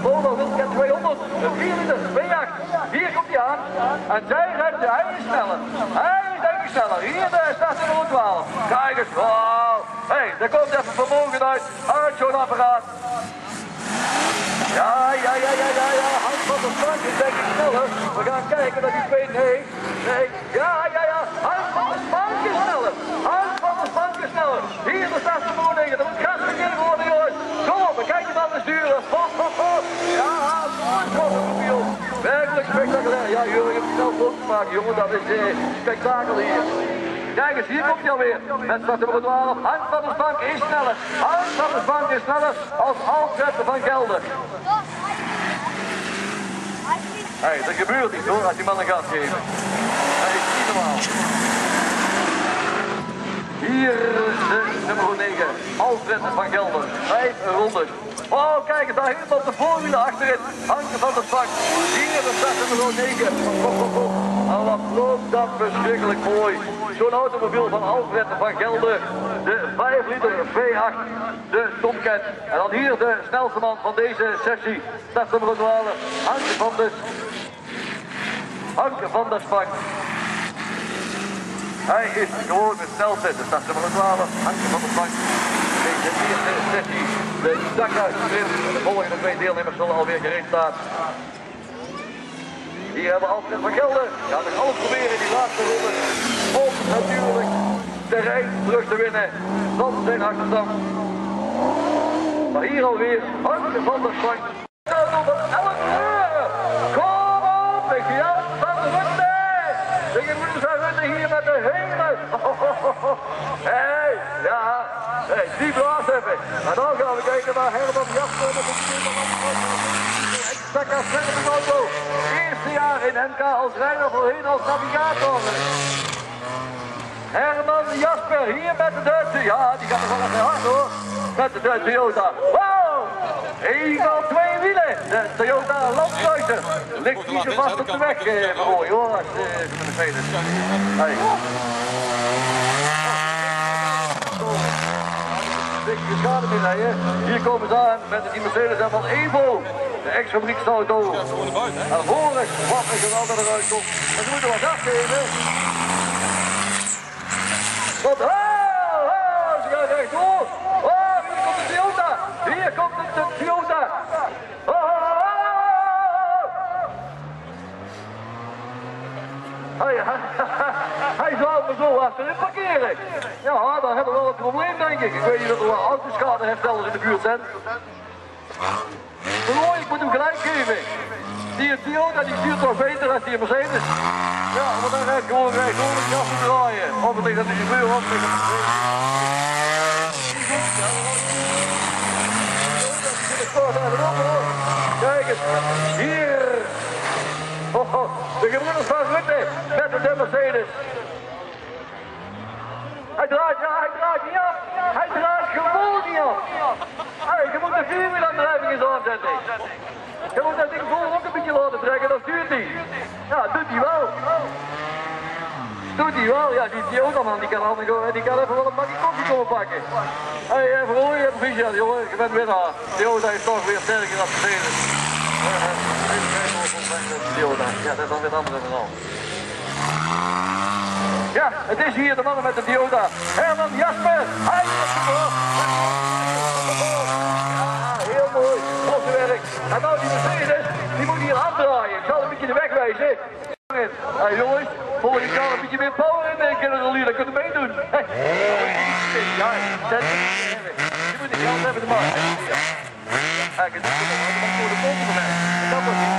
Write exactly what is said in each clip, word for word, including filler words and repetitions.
Polo Wildcat tweehonderd, vier liter, twee acht. Hier komt hij aan. En zij rijdt, hij is sneller. Hij is denk ik sneller. Hier de startnummer twaalf. Kijk eens, wauw. Hé, hey, daar komt even vermogen uit, uit zo'n apparaat. Ja, ja, ja, ja, ja, ja, Hans van der Spank is denk ik sneller. We gaan kijken dat die twee, nee, nee, ja, ja, ja, Hans van der Spank is sneller. Hans van der Spank is sneller. Hier de startnummer negen, dat moet gas gegeven worden, jongens. Kom op, we kijken dan de sturen. Ho, ho, ho. Ja, mooi profiel. Werkelijk spectaculair. Ja, jullie hebben het zelf ook gemaakt, jongen, dat is eh, spektakel hier. Kijk eens, hier komt hij alweer. Met startnummer twaalf. Hans van der Spank is sneller. Hans van der Spank is sneller als Alfred van Gelder. Hé, hey, er gebeurt iets hoor, als die man een gas geven. Dat is niet normaal. Hier de nummer negen, Alfred van Gelder. Vijf ronden. Oh, kijk eens, daar helemaal op de voorwielen achterin. Hanke van der Spank. Hier de startnummer negen. Oh, oh, oh. En wat loopt dat verschrikkelijk mooi. Zo'n automobiel van Alfred van Gelder. De vijf liter V acht. De Tomcat. En dan hier de snelste man van deze sessie. Startnummer twaalf. Hanke van der Hanke van der Spank. Hij is gewoon de snelste. De startnummer twaalf. Hanke van der Spank. Deze eerste sessie. De Dakar Sprint. De volgende twee deelnemers zullen alweer gereed staan. Hier hebben we Alfred van Gelder. Gaat nog alles proberen in die laatste ronde. Om natuurlijk terrein terug te winnen van zijn achterstand. Maar hier alweer Hanke van der Spank. Auto van elf uur. Kom op, Michiel van Rutte. De gemoeders van Rutte hier met de hele. Hé, hey, ja. Hé, hey, die blaas even. Maar dan gaan we kijken naar Herman Jasper met een Dakar Sprint auto. Eerste jaar in N K als rijder, voorheen als navigator. Herman Jasper hier met de Duitse. Ja, die gaat er wel even hard hoor. Met de Duitse Toyota. Wow! Eén van twee wielen. De Toyota Landkruiser. Ligt niet zo vast op de weg. Eh, mooi hoor, als uh, met de Venus. Hey. De schade mee rijden. Hier komen ze aan met die Mercedes en van Evo. De ex-fabrieksauto. En vorig wat er geweldig eruit komt. Maar ze moeten wat afgeven. Wat? Oh, oh, ze gaan rechtdoor. Oh, hier komt de Toyota. Hier komt de Toyota. Oh, oh, oh. Hij, hij, hij zou me zo achterin parkeren. Ja, dan hebben we wel een probleem denk ik. Ik weet niet of er wel autoschadeherstellers in de buurt zijn. Maar ik moet hem gelijk geven. Die Toyota die stuurt toch beter dan die Mercedes. Ja, maar dan rijdt gewoon recht door het gas te draaien. Of het ligt aan de chauffeur, of het ligt aan de Mercedes. Kijk eens, hier. Oh, oh, de gebroeders van Rutte met de Mercedes. Hij draait, ja, hij draait niet af. Hij draait gewoon niet af. Hey, je moet de vierwielaandrijving eens aanzetten. Je moet dat ding vol ook een beetje laten trekken, dat stuurt hij. Ja, doet hij wel. Doet hij wel, ja, die Toyota man, die kan, die kan even wel een bakje koffie komen pakken. Hé, hey, even hoor je proficiat, jongen, je bent winnaar. Toyota is toch weer sterker dan Mercedes. Toyota, ja, dat is dan weer een andere verhaal. Ja, het is hier de mannen met de Toyota. Herman Jasper, hij is de bal. Ja, heel mooi, grote werk. En nou die Mercedes, die moet hier afdraaien. Ik zal een beetje de weg wijzen. Hé hey, jongens, volgende keer een beetje meer power in de kennen dat kunnen meedoen. Hey. Ja, zet je moet de geld hebben te maken. Ja, ik heb het voor de kont van mij. Ik kan dat niet.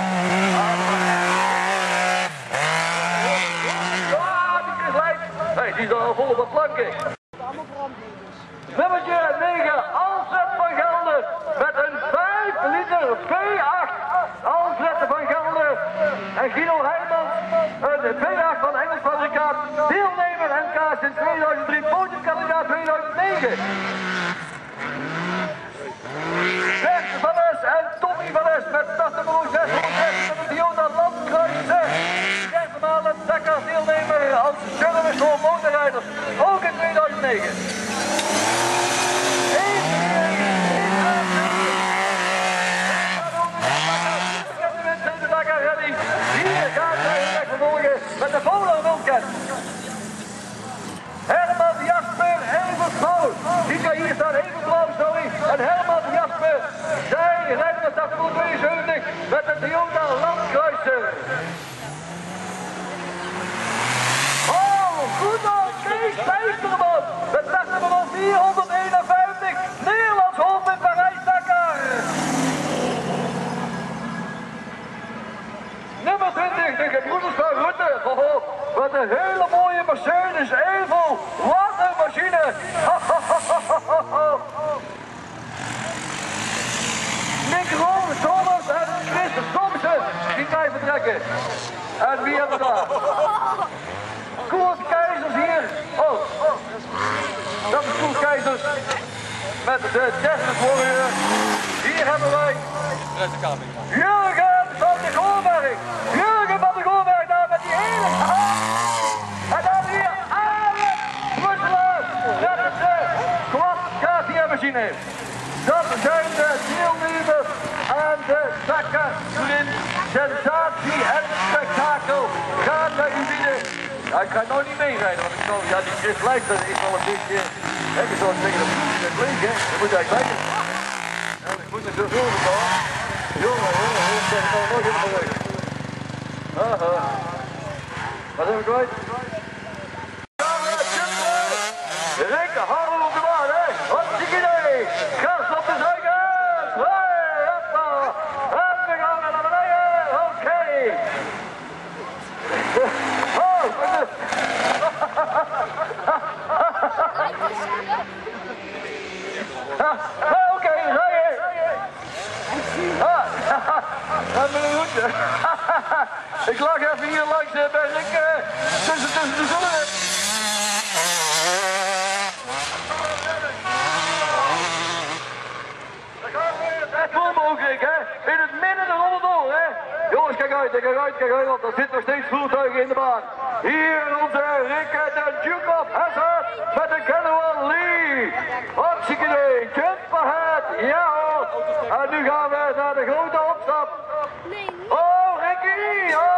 Hey, die is al vol op het planken. Nummertje negen, Alfred van Gelder. Met een vijf liter V acht. Alfred van Gelder. En Guido Heijmans. Een V acht van Engels fabrikaat. Deelnemer N K sinds tweeduizend drie. Podiumkandidaat tweeduizend negen. Bert van Es en Tommy van Es met startnummer zeshonderdzes met de Toyota Landkruiser. Derde maal een Dakar deelnemer als service voor motorrijders, ook in tweeduizend negen. volgen met de polo-bulket. Herman Jasper Eversblauw. Die kan hier staan, Eversblauw, sorry. En Herman Jasper, zij rijden met startnummer tweeënzeventig met de Toyota Landkruiser. Oh, goed dan, Kees Bijsterman met startnummer vierhonderdeenenvijftig. Nederlands hoofd in Parijs-Dakar. Nummer twintig, de gebroeders van Rutte. Oh, oh, wat een hele mooie Mercedes Evo. Wat een machine. Nick Roos, Thomas en Chris Thompson. Die gaan vertrekken. En wie hebben we daar? Koert Keizers hier. Oh, dat is Koert Keizers. Met de Desmond Warrior. Hier hebben wij Jurgen van de Goorberg. Jurgen van de Goorberg daar met die hele... En dan hier Alex Brusselaar met de Quad K T M-machine. Dat zijn de deelnemers aan de Dakar Sprint. Sensatie en spektakel gaat naar u bieden. Ja, ik ga nou niet meerijden, want ik zal, ja, die Chris Leijster is wel een beetje, hè, je zou zeggen, dat moet het leeg, hè, dat moet eigenlijk lijken. Ja, ik moet er zo veel van. Jongen, jongen, ik zeg het nou nog in de weg. Aha. Wat hebben we kwijt? Rick, handen op de baan, hè. Hartstikke idee. Gas op de zijkant. Hey, hoppa. En we gaan naar beneden. Oké. Oh, oké, rijden. Ah, dat ben ik goed. Ik lag even hier langs bij Rick, tussen, tussen de zonnen. Het vol mogelijk, hè? In het midden de ronde door, hè? Jongens, kijk uit, kijk uit, kijk uit, want er zitten nog steeds voertuigen in de baan. Hier onze Rick en de Duke of Hazzard met de Cannawal Lee. Hartstikke idee, jump ahead, ja hoor. En nu gaan we naar de grote opstap. Oh, Ricky, oh,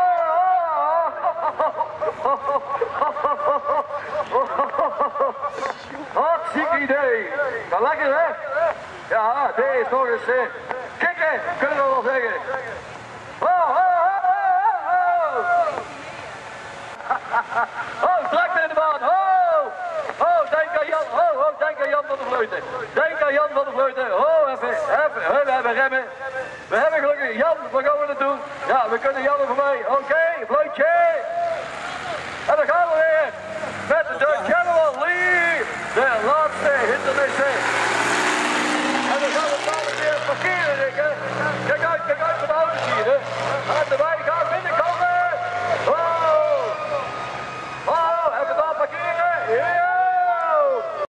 hartstikke idee. Nou, lekker, hè? Ja, dit is nog eens uh, kikken, kunnen we wel zeggen. Oh, oh, oh, oh, oh. Oh, tractor in de baan. Oh, oh, denk aan Jan. Oh, oh, denk aan Jan van der Vleuten. Denk aan Jan van der Vleuten. Oh, even, even, we hebben remmen. We hebben gelukkig Jan, waar gaan we naartoe? Ja, we kunnen Jan er voorbij. Oké, okay, Vleutje. En dan gaan we weer.